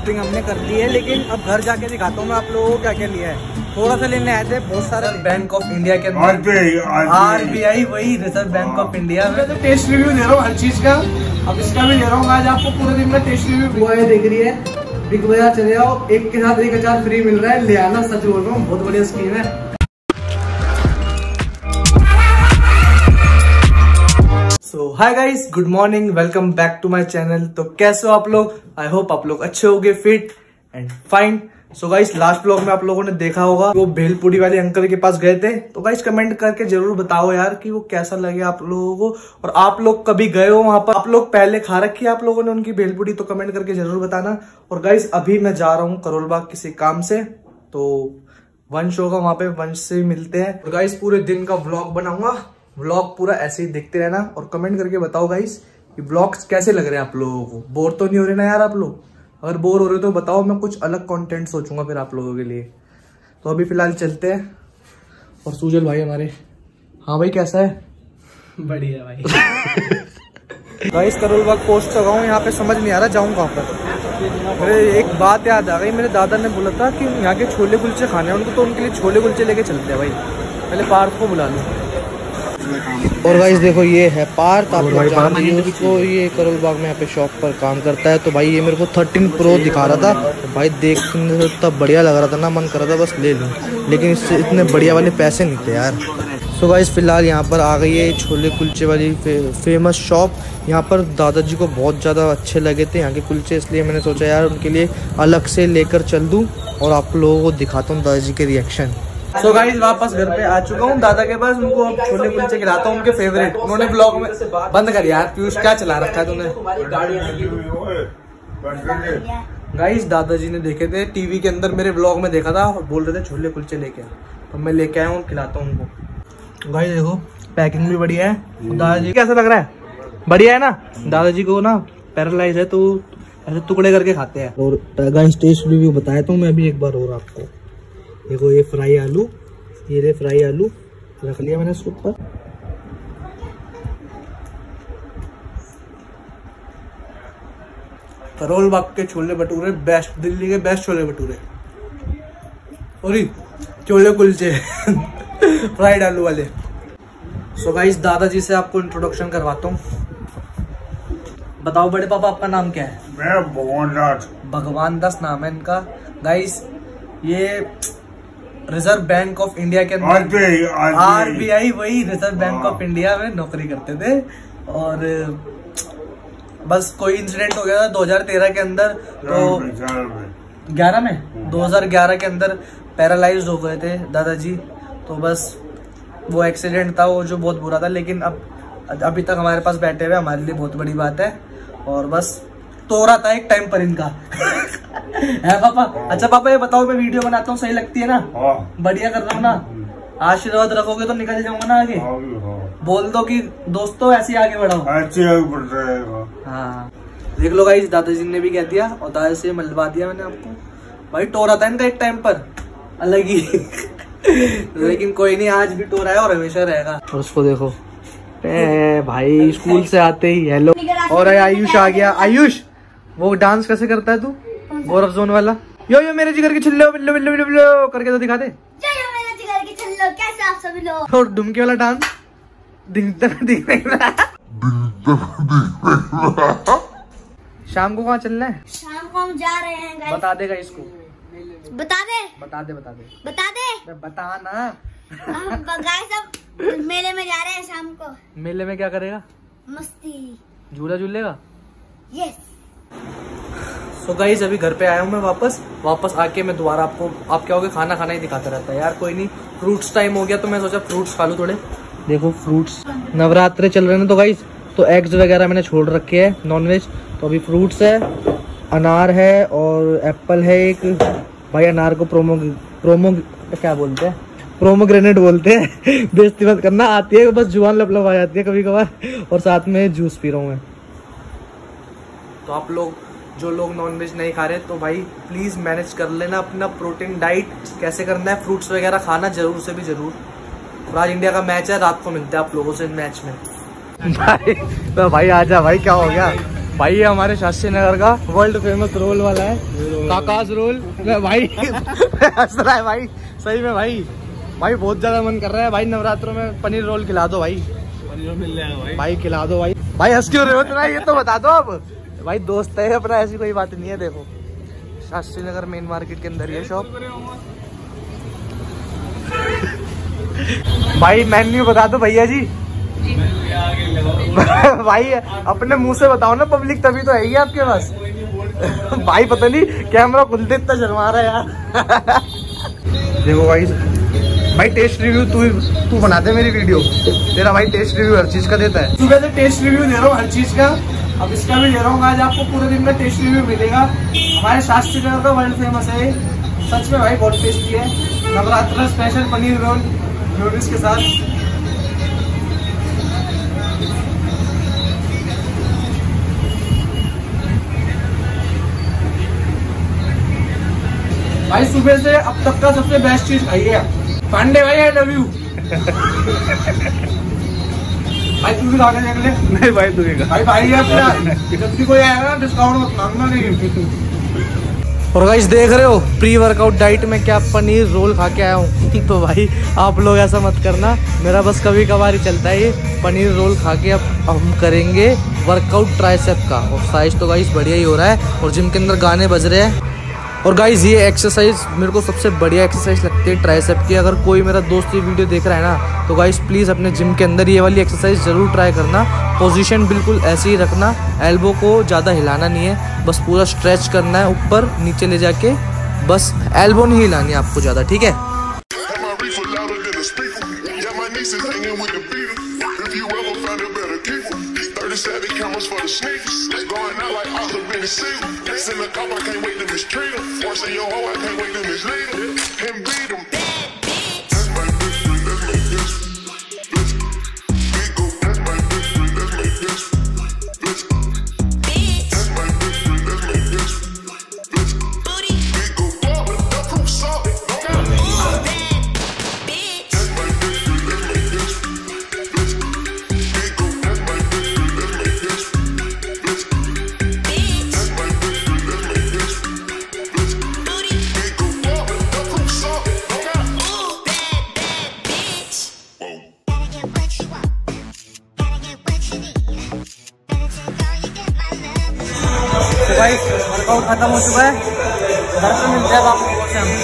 Shopping हमने कर ली है, लेकिन अब घर जाके दिखाता हूँ मैं आप लोगों को क्या क्या लिया है। थोड़ा सा लेने आए थे, बहुत सारे बैंक ऑफ इंडिया के अंदर RBI, वही रिजर्व बैंक ऑफ इंडिया। मैं तो टेस्ट रिव्यू दे रहा हूँ हर चीज का, अब इसका भी दे रहा हूँ आज आपको पूरे दिन में टेस्ट रिव्यू। देख रही है, बिग बाजार चले जाओ, एक के साथ 1000 फ्री मिल रहा है, ले आना, सच बोल रहा हूँ, बहुत बढ़िया स्कीम है। So hi guys, good morning, welcome back to my channel. तो कैसे हो आप लोग? आई होप आप लोग अच्छे होगे, fit and fine. So guys, last blog में आप लोगों ने देखा होगा वो भेलपुरी वाले अंकल के पास गए थे। तो गाइस कमेंट करके जरूर बताओ यार कि वो कैसा लगे आप लोगों को, और आप लोग कभी गए हो वहां पर, आप लोग पहले खा रखी है आप लोगों ने उनकी भेलपुरी, तो कमेंट करके जरूर बताना। और गाइस अभी मैं जा रहा हूँ करोल बाग किसी काम से, तो वंश होगा वहां पे, वंश से मिलते हैं। और गाइस पूरे दिन का व्लॉग बनाऊंगा, व्लॉग पूरा ऐसे ही देखते रहना और कमेंट करके बताओ गाइस कि व्लॉग्स कैसे लग रहे हैं आप लोगों को। बोर तो नहीं हो रहे ना यार आप लोग? अगर बोर हो रहे हो तो बताओ, मैं कुछ अलग कंटेंट सोचूंगा फिर आप लोगों के लिए। तो अभी फिलहाल चलते हैं। और सुजल भाई हमारे, हाँ भाई कैसा है? बढ़िया भाई। गाइस करोल बाग पहुंच चुका हूँ, यहाँ पे समझ नहीं आ रहा जाऊँ कहाँ पर। मेरे एक बात याद आ गई, मेरे दादा ने बोला था कि यहाँ के छोले कुलचे खाने हैं उनको, तो उनके लिए छोले कुलचे लेके चलते हैं भाई। पहले पार्थ को बुला लूँ। और गाइस देखो ये है पार्थ, आप लोग जानते हैं उसको, ये करोल बाग में यहाँ पे शॉप पर काम करता है। तो भाई ये मेरे को 13 Pro दिखा रहा था, तो भाई देखने से इतना बढ़िया लग रहा था ना, मन कर रहा था बस ले लूँ, लेकिन इससे इतने बढ़िया वाले पैसे नहीं थे यार। सो गाइस फिलहाल यहाँ पर आ गई है छोले कुलचे वाली फेमस शॉप। यहाँ पर दादाजी को बहुत ज़्यादा अच्छे लगे थे यहाँ के कुलचे, इसलिए मैंने सोचा यार उनके लिए अलग से लेकर चल दूँ और आप लोगों को दिखाता हूँ दादाजी के रिएक्शन। सो गाइस वापस घर पे आ चुका हूँ दादा के पास, उनको अब छोले कुलचे खिलाता हूँ, उनके फेवरेट। उन्होंने ब्लॉग में बंद कर यार, पीयूष क्या चला रखा है तूने? गाइस दादाजी ने देखे थे टीवी के अंदर, मेरे ब्लॉग में देखा था और बोल रहे थे छोले कुलचे लेके, तो मैं लेके आया हूँ, खिलाता हूँ उनको। गाइस देखो पैकिंग भी बढ़िया है। दादाजी कैसा लग रहा है? बढ़िया है ना? दादाजी को ना पैरालाइज है तो ऐसे टुकड़े करके खाते हैं। और गाइस टेस्ट रिव्यू बताया तो मैं अभी एक बार और आपको। देखो ये फ्राई आलू, ये फ्राई आलू रख लिया मैंने इसके ऊपर। करोल बाग के छोले भटूरे बेस्ट, दिल्ली के बेस्ट छोले भटूरे और छोले कुलचे फ्राइड आलू वाले। सो गाइस दादाजी से आपको इंट्रोडक्शन करवाता हूँ। बताओ बड़े पापा आपका नाम क्या है? मैं भगवान दास। भगवान दास नाम है इनका। गाइस ये रिजर्व बैंक ऑफ इंडिया के अंदर RBI, वही रिजर्व बैंक ऑफ इंडिया में नौकरी करते थे। और बस कोई इंसिडेंट हो गया था 2013 के अंदर, तो 2011 के अंदर पैरालाइज हो गए थे दादाजी। तो बस वो एक्सीडेंट था वो जो बहुत बुरा था, लेकिन अब अभी तक हमारे पास बैठे हुए हमारे लिए बहुत बड़ी बात है। और बस तोड़ा था एक टाइम पर इनका है पापा। अच्छा पापा ये बताओ, मैं वीडियो बनाता हूँ सही लगती है ना? बढ़िया कर रहा हूँ ना? आशीर्वाद रखोगे तो निकल जाऊंगा ना आगे। बोल दो कि दोस्तों ऐसे आगे बढ़ाओ। हाँ देख लो गाइस, दादाजी ने भी कह दिया और दादा से मिलवा दिया मैंने आपको। भाई टोरा था इनका एक टाइम पर अलग ही लेकिन कोई नहीं, आज भी टोरा है और हमेशा रहेगा। और उसको देखो भाई स्कूल से आते ही हेलो। और आयुष आ गया। आयुष वो डांस कैसे करता है तू? गौरव जोन वाला यो यो मेरे जिगर के छिल्लो बिल्लो बिल्लो बिल्लो बिल्लो करके तो दिखा दे। कैसे आप सभी लोग? और डुमकी वाला डांस शाम को कहाँ चलना है? शाम को हम जा रहे हैं गाइस। बता देगा इसको? बता दे बता दे बता दे बता दे बता ना। हम गाइस अब मेले में जा रहे हैं शाम को। मेले में क्या करेगा? मस्ती, झूला झूलेगा। यस। सो गाइस अभी घर पे आया हूँ मैं वापस आके मैं दोबारा आपको, आप क्या हो गए खाना खाना ही दिखाता रहता है यार। कोई नहीं, फ्रूट्स टाइम हो गया तो मैं सोचा फ्रूट्स खा लूँ थोड़े। देखो फ्रूट्स, नवरात्रे चल रहे हैं तो गाइस, तो एग्स वगैरह मैंने छोड़ रखे हैं नॉनवेज। तो अभी फ्रूट्स है, अनार है और एप्पल है एक। भाई अनार को प्रोमो क्या बोलते हैं? प्रोमोग्रेनेट बोलते हैं बेइज्जती मत करना, आती है बस जुबान लपलप आ जाती है कभी कभार। और साथ में जूस पी रहा हूँ मैं। तो आप लोग जो लोग नॉनवेज नहीं खा रहे तो भाई प्लीज मैनेज कर लेना अपना प्रोटीन डाइट, कैसे करना है, फ्रूट्स वगैरह खाना जरूर से भी जरूर। और आज इंडिया का मैच है, रात को मिलते हैं आप लोगों से मैच में। भाई आजा भाई, क्या हो गया? भाई ये हमारे शास्त्री नगर का वर्ल्ड फेमस रोल वाला है, काकाज रोल। भाई हंस रहा है भाई, सही में भाई बहुत ज्यादा मन कर रहा है भाई, नवरात्रों में पनीर रोल खिला दो भाई, पनीर रोल मिल जाएगा भाई खिला दो भाई हंस क्यों रहे हो इतना, ये तो बता दो अब भाई। दोस्त है अपना, ऐसी कोई बात नहीं है। देखो शास्त्री नगर मेन मार्केट के अंदर ये शॉप। भाई मेन्यू बता दो भैया जी। भाई अपने मुंह से बताओ ना, पब्लिक तभी तो है आपके पास। भाई पता नहीं कैमरा खुलते इतना शर्मा रहा है यार। देखो भाई टेस्ट रिव्यू तू बना दे मेरी वीडियो, तेरा भाई टेस्ट रिव्यू हर चीज का देता है। सुबह से टेस्ट रिव्यू दे रहा हूँ हर चीज का, अब इसका भी दे रहा हूँ। आज आपको पूरे दिन का टेस्ट रिव्यू मिलेगा। हमारे शास्त्री नगर का वर्ल्ड फेमस है, सच में भाई बहुत टेस्टी है। Navratra special paneer roll noodles के साथ। भाई सुबह से अब तक का सबसे बेस्ट चीज खाई है पांडे भाई, आई लव यू। भाई तू भी खा के देख ले। नहीं भाई तू भाई अपना जब भी कोई आएगा डिस्काउंट मत मांगना नहीं। और गाइस देख रहे हो प्री वर्कआउट डाइट में क्या पनीर रोल खा के आया हूँ। तो भाई आप लोग ऐसा मत करना, मेरा बस कभी कभार ही चलता है ये पनीर रोल खा के। अब हम करेंगे वर्कआउट ट्राइसेप का, और साइज तो गाइस बढ़िया ही हो रहा है, और जिम के अंदर गाने बज रहे हैं। और गाइस ये एक्सरसाइज मेरे को सबसे बढ़िया एक्सरसाइज लगती है ट्राइसेप की। अगर कोई मेरा दोस्त ये वीडियो देख रहा है ना, तो गाइस प्लीज़ अपने जिम के अंदर ये वाली एक्सरसाइज ज़रूर ट्राई करना। पोजीशन बिल्कुल ऐसे ही रखना, एल्बो को ज़्यादा हिलाना नहीं है, बस पूरा स्ट्रेच करना है ऊपर नीचे ले जाके, बस एल्बो नहीं हिलानी है आपको ज़्यादा, ठीक है। भाई वर्कआउट खत्म हो चुका है, घर पे मिलते हैं आपको से हम।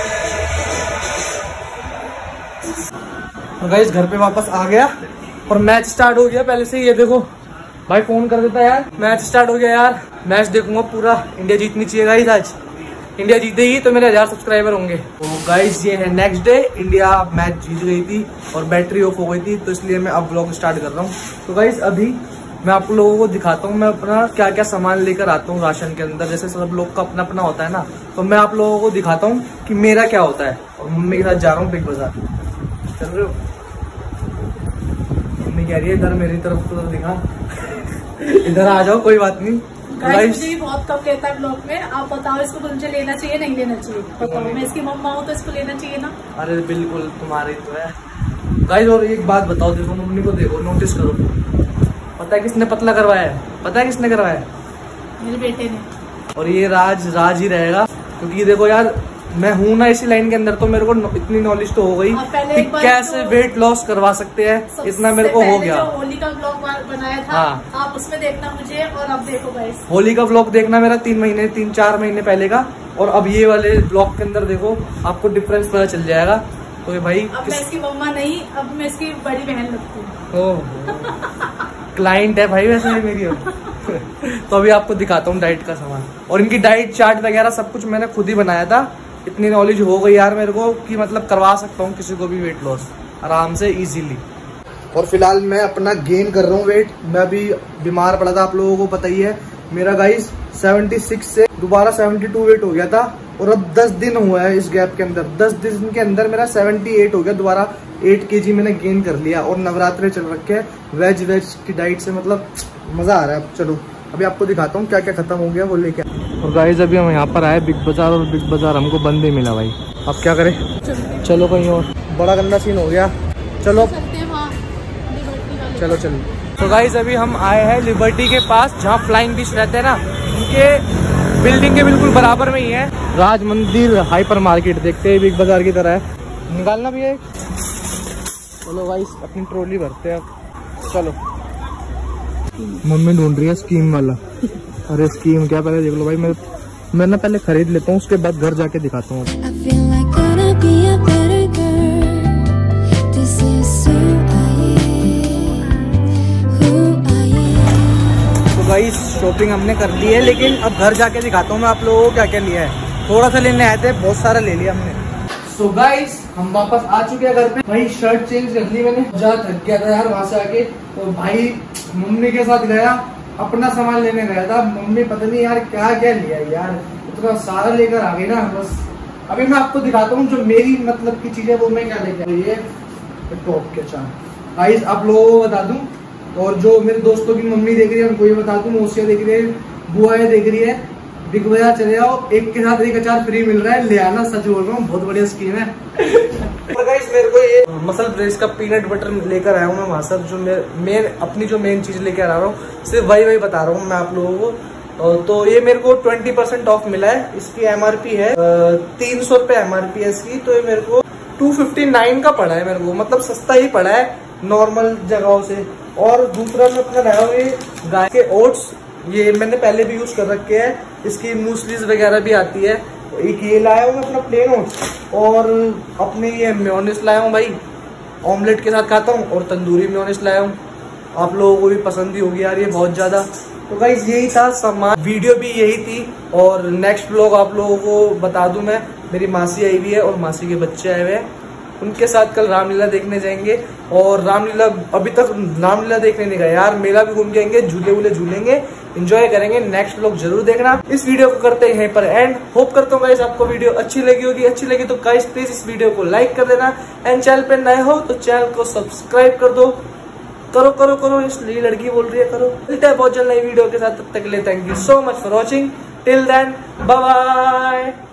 तो गाइस घर पे वापस आ गया और मैच स्टार्ट हो गया पहले से। ये देखो भाई फोन कर देता यार, मैच स्टार्ट हो गया यार। मैच देखूंगा पूरा, इंडिया जीतनी चाहिए गाइस। आज इंडिया जीतेगी तो मेरे 1000 सब्सक्राइबर होंगे। तो गाइस ये है नेक्स्ट डे, इंडिया मैच जीत गई थी और बैटरी ऑफ हो गई थी, तो इसलिए मैं अब ब्लॉग स्टार्ट कर रहा हूँ। तो गाइस अभी मैं आप लोगों को दिखाता हूँ मैं अपना क्या क्या सामान लेकर आता हूँ राशन के अंदर। जैसे सब लोग का अपना अपना होता है ना, तो मैं आप लोगों को दिखाता हूँ कि मेरा क्या होता है। और मम्मी के साथ जा रहा हूँ बिग बाजार। चल रहे हो? मम्मी कह रही है इधर मेरी तरफ तो दिखा। इधर आ जाओ, कोई बात नहीं। गाइस मुझे बहुत कम लेता है ब्लॉग में, आप बताओ इसको मुझे लेना चाहिए नहीं लेना चाहिए, बताओ। मैं इसकी मम्मा हूँ तो इसको लेना चाहिए ना। अरे बिल्कुल तुम्हारी तो है गाइस। और एक बात बताओ, देखो मम्मी को देखो, नोटिस करो, पता है किसने पतला करवाया है? पता है किसने करवाया? मेरे बेटे ने। और ये राज ही रहेगा, क्योंकि देखो यार मैं हूँ ना इसी लाइन के अंदर, तो मेरे को इतनी नॉलेज तो हो गई कि कैसे वेट लॉस करवा सकते हैं, इतना मेरे को हो गया। जो होली का ब्लॉग बनाया था, हाँ। आप उसमें देखना मुझे, और अब देखो गाइस होली का ब्लॉग देखना मेरा 3-4 महीने पहले का, और अब ये वाले ब्लॉग के अंदर देखो, आपको डिफरेंस पता चल जाएगा। तो ये भाई अब मैं इसकी मम्मा नहीं, अब मैं इसकी बड़ी बहन लगती हूँ। क्लाइंट है भाई वैसे ही मेरी। तो अभी आपको दिखाता हूँ डाइट का सामान, और इनकी डाइट चार्ट वगैरह सब कुछ मैंने खुद ही बनाया था। इतनी नॉलेज हो गई यार मेरे को कि मतलब करवा सकता हूँ किसी को भी वेट लॉस आराम से इजीली। और फिलहाल मैं अपना गेन कर रहा हूँ वेट। मैं अभी बीमार पड़ा था, आप लोगों को पता ही है। मेरा गाइस 76 से दोबारा 72 वेट हो गया था, और अब 10 दिन हुआ है इस गैप के अंदर। 10 दिन के अंदर मेरा 78 हो गया, दोबारा 8 kg मैंने गेन कर लिया। और नवरात्रे चल रखे हैं, वेज की डाइट से मतलब मजा आ रहा है। अब चलो अभी आपको दिखाता हूँ क्या क्या खत्म हो गया वो लेके। और गाइस अभी हम यहाँ पर आए बिग बाजार, और बिग बाजार हमको बंद ही मिला भाई। अब क्या करें, चलो कहीं और। बड़ा गंदा सीन हो गया, चलो चलो। तो गाइस अभी हम आए हैं लिबर्टी के पास, जहाँ फ्लाइंग फिश रहते हैं ना, उनके बिल्डिंग के बिल्कुल बराबर में ही है राज मंदिर हाइपर मार्केट। देखते हैं बिग बाजार की तरह है। निकालना भी है। चलो गाइस अपनी ट्रॉली भरते हैं अब। चलो मम्मी ढूंढ रही है स्कीम वाला। अरे स्कीम क्या, पहले देख लो भाई, मैं ना पहले खरीद लेता हूँ, उसके बाद घर जाके दिखाता हूँ। गाइस शॉपिंग हमने कर ली है, लेकिन अब घर जाके दिखाता हूँ मैं आप लोगों को क्या क्या लिया है। थोड़ा सा लेने आए थे, बहुत सारा ले लिया हमने। सो गाइस हम वापस आ चुके हैं घर पे। भाई शर्ट चेंज कर ली मैंने, जहाँ थक गया था यार वहां से आके। तो भाई मम्मी के साथ गया, अपना सामान लेने गया था। मम्मी पता नहीं यार क्या क्या लिया यार, इतना सारा लेकर आ गई ना। बस अभी मैं आपको दिखाता हूँ जो मेरी मतलब की चीजें वो मैं क्या लेकर। ये टॉप के चार गाइस आप लोगों को बता दूं, और जो मेरे दोस्तों की मम्मी देख रही है उनको भी बता दूं, मौसिया देख रही है, बुआएं देख रही है, बिग बाजार चले जाओ, एक के साथ एक अचार फ्री मिल रहा है, ले आना। सच बोल रहा हूँ, बहुत बढ़िया स्कीम है। और गाइस मेरे को ये मसल ब्रेस का पीनट बटर लेकर आया हूँ मैं वहां से। जो अपनी जो मेन चीज लेकर आ रहा हूँ, सिर्फ वही बता रहा हूँ मैं आप लोगों को। तो ये मेरे को 20% ऑफ मिला है। इसकी MRP है 300 रुपए MRP है इसकी। तो ये मेरे को 259 का पड़ा है मेरे को, मतलब सस्ता ही पड़ा है नॉर्मल जगहों से। और दूसरा मैं अपना लाया हूँ ये गाय के ओट्स, ये मैंने पहले भी यूज कर रखे हैं। इसकी मूसलीज वगैरह भी आती है। एक ये लाया हूँ मैं अपना प्लेन ओट्स, और अपने ये मेयोनेज़ लाया हूँ भाई, ऑमलेट के साथ खाता हूँ। और तंदूरी मेयोनेज़ लाया हूँ, आप लोगों को भी पसंद ही होगी यार ये बहुत ज्यादा। तो गाइस यही था सामान, वीडियो भी यही थी। और नेक्स्ट व्लॉग आप लोगों को बता दूं मैं, मेरी मासी आई हुई है और मासी के बच्चे आए हुए हैं, उनके साथ कल रामलीला देखने जाएंगे। और रामलीला अभी तक रामलीला देखने नहीं गए यार, मेला भी घूम के आएंगे, झूले वूले झूलेंगे, एंजॉय करेंगे। नेक्स्ट व्लॉग जरूर देखना। इस वीडियो को करते हैं यहीं पर एंड। होप करता हूँ गाइस आपको वीडियो अच्छी लगी होगी। अच्छी लगी तो गाइस प्लीज इस वीडियो को लाइक कर देना, एंड चैनल पे नए हो तो चैनल को सब्सक्राइब कर दो। करो करो करो, इसलिए लड़की बोल रही है करो। मिलते हैं बहुत जल्द नई वीडियो के साथ, तब तक के लिए thank you so much for watching. Till then bye bye.